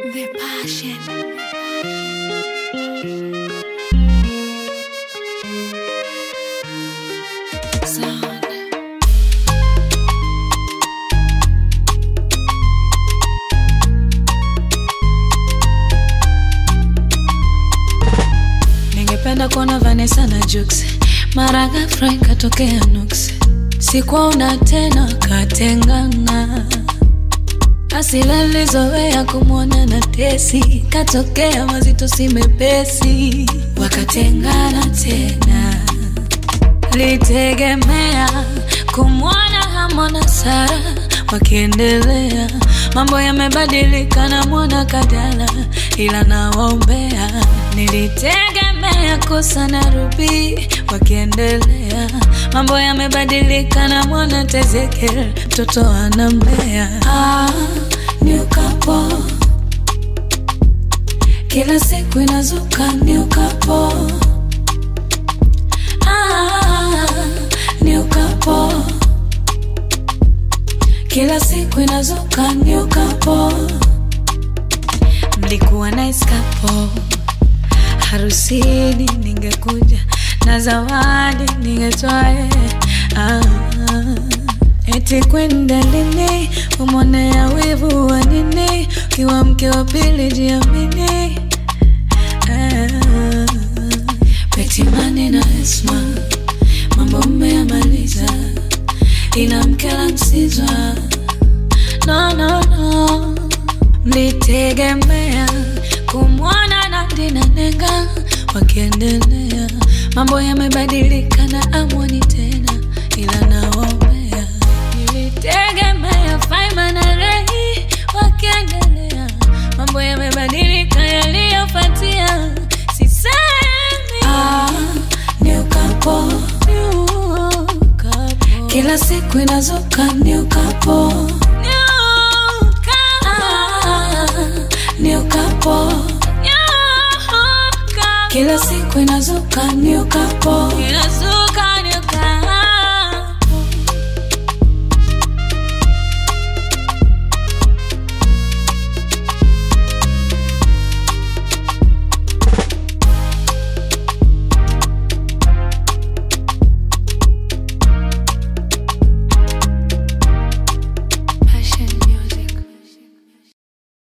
The passion. Sound. Ningependa kuona Vanessa na Jux, mara ghafla ikatokea nuksi, sikuona tena katengana. Asila nilizoea kumwona na Tesi, katokea mazito si mepesi, wakatengana tena. Litegemea kumwona Hamo na Sara wakiendelea, mambo yamebadilika na mwona Kadala, ila nawaombea. Nilitegemea Kosa na Ruby wakiendelea, mambo yamebadilika na mwona Tezekel, mtoto anamlea. New couple, kila siku inazuka new couple. New couple, kila siku inazuka new couple. Mlikuwa nice couple, harusini ningekuja na zawadi ningetoa. Eti kwenda lini, umonea wivu wa nini, kiwa mke wa pili jiamini. Peti Mane na Esma, mambo mmeyamaliza, ila mkela msizwa. No, mlitegemea kumwona Nandi na Nenga wakiendelea, mambo yamebadilika na amwoni tena, ila nawaombea. Nilitegemea Faima na Ray wakiendelea, mambo yamebadilika yaliyofuatia, sisemi. New couple, kila siku inazuka new couple. New couple, kila siku inazuka new couple.